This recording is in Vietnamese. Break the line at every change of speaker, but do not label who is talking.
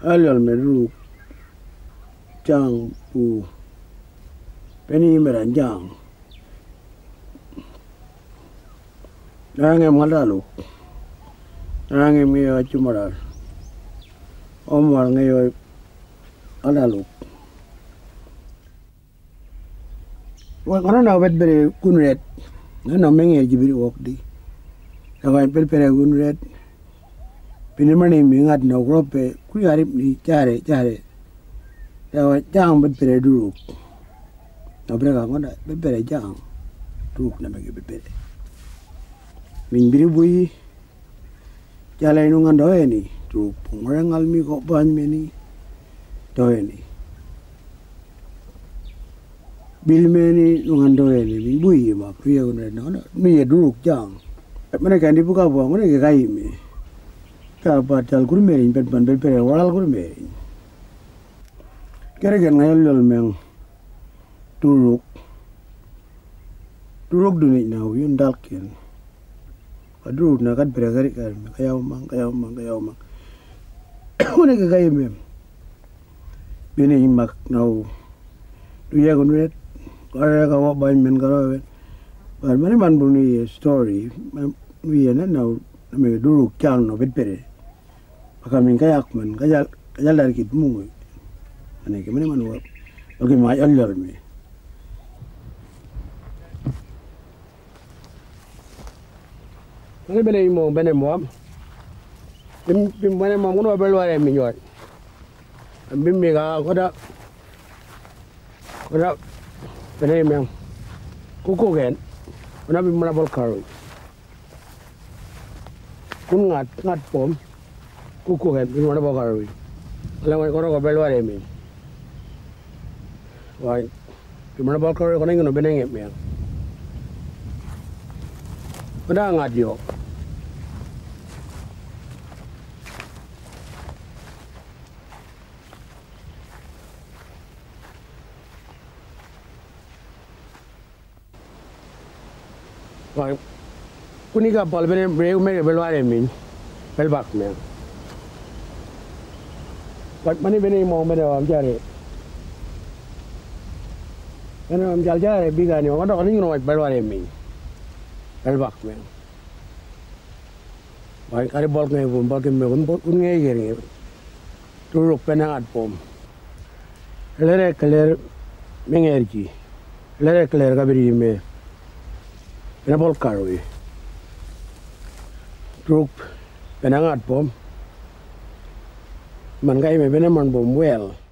Alal meru jang pu peni meran jang nangem ngadalu nangem ngiyo cumaral omar ngiyo adalu wa kana na bet bere kunret na mengi jibiri wokdi daga pel kunret pinimani mingat na grope ku yarip ni care dawa jang bet bere dulu na brega ngona bet bere jang duk na mege bet bere min biri bui jala inungan doeni tu pengorengal mi kok ban meni doeni bil meni nungan doeni min bui ma priya kunret na mi duk jang mana kan dibuka buang mana ke kai mi ka batal kurmerin bet ban bet bere waral kurmerin kere gen ngayol meng turuk duni na yun dalkin aduruk na kat bere gari kan kayaw mang mana ke kai mem bini mak nau duya kunret kare ka wa ban men karo ban mana man buni story wi na nau me duruk chang no bet bere kami kayak man kajal dari kit mungu ane ke mana man wa oke mai allar me Ini bene mo bene mo bim bene mo ngono belware mi nyot bim mi ga koda bene me kuku gen ona bim mana bol karo kun ngat pom kuku gen bim mana bol karo ala ko belware mi wa bim mana bol karo ko ngono bene ngep me koda ngat yo Kunika pal bene breu me belware min belbak me wat mani bene mo bene am jare bene am jare bigani o ngodo ni no belware min belbak me bai kare bol ngai bom bal ke me un ngai gere turuk penangat pom lere kler mengerji lere kler kabiri me Bena bol karwi, truk penangat pom, man kai me bena man bom well.